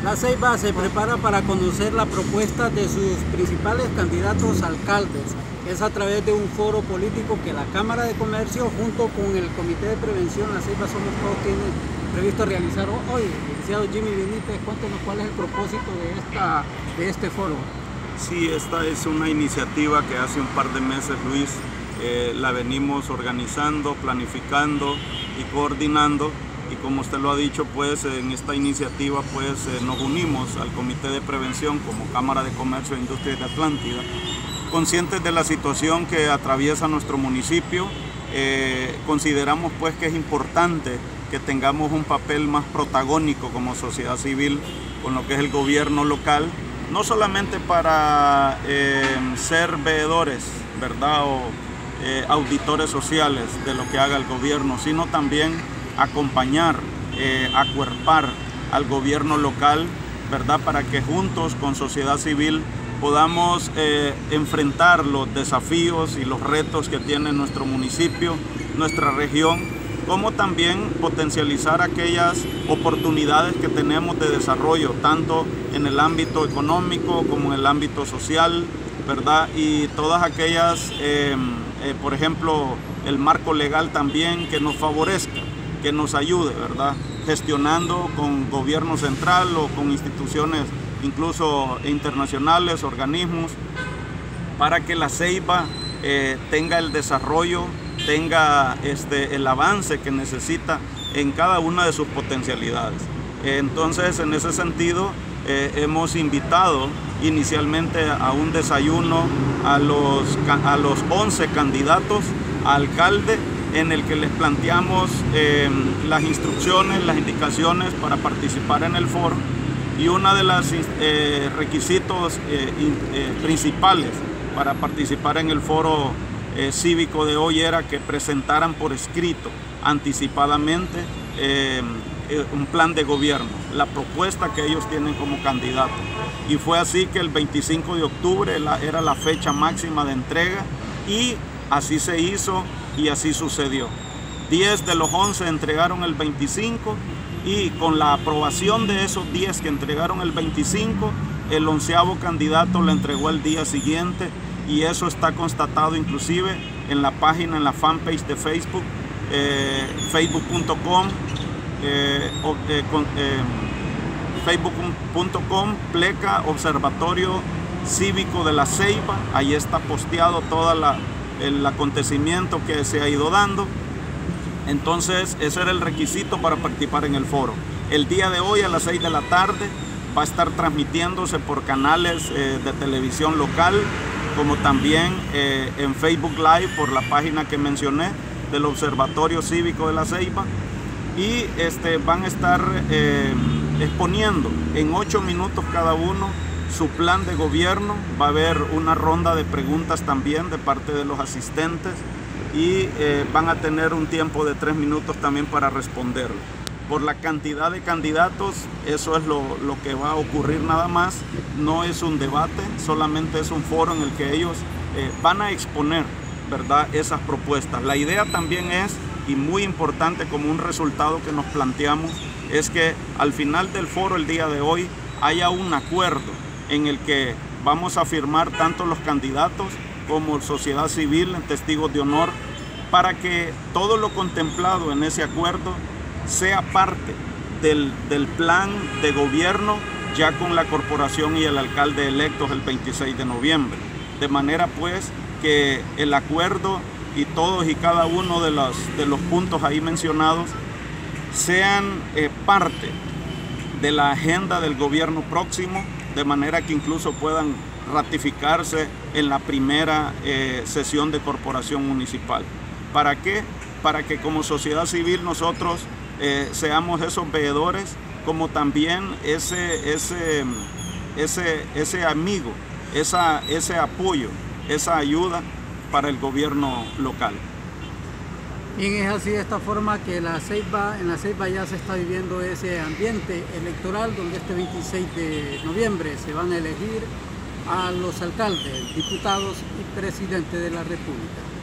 La Ceiba se prepara para conocer la propuesta de sus principales candidatos a alcaldes. Es a través de un foro político que la Cámara de Comercio, junto con el Comité de Prevención La Ceiba Somos Todos, tiene previsto realizar hoy. Licenciado Jimmy Benítez, cuéntenos cuál es el propósito de este foro. Sí, esta es una iniciativa que hace un par de meses, Luis, la venimos organizando, planificando y coordinando. Y como usted lo ha dicho, pues en esta iniciativa pues nos unimos al Comité de Prevención como Cámara de Comercio e Industria de Atlántida, conscientes de la situación que atraviesa nuestro municipio. Consideramos pues que es importante que tengamos un papel más protagónico como sociedad civil con lo que es el gobierno local, no solamente para ser veedores, ¿verdad?, o auditores sociales de lo que haga el gobierno, sino también acompañar, acuerpar al gobierno local, ¿verdad?, para que juntos con sociedad civil podamos enfrentar los desafíos y los retos que tiene nuestro municipio, nuestra región, como también potencializar aquellas oportunidades que tenemos de desarrollo, tanto en el ámbito económico como en el ámbito social, ¿verdad? Y todas aquellas, por ejemplo, el marco legal también que nos favorezca, que nos ayude, ¿verdad?, gestionando con gobierno central o con instituciones incluso internacionales, organismos, para que la Ceiba tenga el desarrollo, tenga el avance que necesita en cada una de sus potencialidades. Entonces, en ese sentido, hemos invitado inicialmente a un desayuno a los 11 candidatos a alcalde, en el que les planteamos las instrucciones, las indicaciones para participar en el foro, y uno de los requisitos principales para participar en el foro cívico de hoy era que presentaran por escrito anticipadamente un plan de gobierno, la propuesta que ellos tienen como candidato. Y fue así que el 25 de octubre era la fecha máxima de entrega, y así se hizo y así sucedió. 10 de los 11 entregaron el 25, y con la aprobación de esos 10 que entregaron el 25, el 11º candidato lo entregó el día siguiente, y eso está constatado inclusive en la página, en la fanpage de Facebook, facebook.com, facebook.com pleca Observatorio Cívico de la Ceiba. Ahí está posteado todo el acontecimiento que se ha ido dando. Entonces, ese era el requisito para participar en el foro. El día de hoy a las 6 de la tarde va a estar transmitiéndose por canales de televisión local, como también en Facebook Live por la página que mencioné del Observatorio Cívico de la Ceiba, y van a estar exponiendo en 8 minutos cada uno su plan de gobierno. Va a haber una ronda de preguntas también de parte de los asistentes, y van a tener un tiempo de 3 minutos también para responder. Por la cantidad de candidatos, eso es lo que va a ocurrir nada más. No es un debate, solamente es un foro en el que ellos van a exponer, ¿verdad?, esas propuestas. La idea también es, y muy importante como un resultado que nos planteamos, es que al final del foro el día de hoy haya un acuerdo en el que vamos a firmar tanto los candidatos como sociedad civil, testigos de honor, para que todo lo contemplado en ese acuerdo sea parte del plan de gobierno, ya con la corporación y el alcalde electos el 26 de noviembre. De manera pues que el acuerdo y todos y cada uno de los puntos ahí mencionados sean parte de la agenda del gobierno próximo, de manera que incluso puedan ratificarse en la primera sesión de corporación municipal. ¿Para qué? Para que como sociedad civil nosotros seamos esos veedores, como también ese amigo, ese apoyo, esa ayuda para el gobierno local. Bien, es así de esta forma que en la Ceiba ya se está viviendo ese ambiente electoral, donde este 26 de noviembre se van a elegir a los alcaldes, diputados y presidente de la República.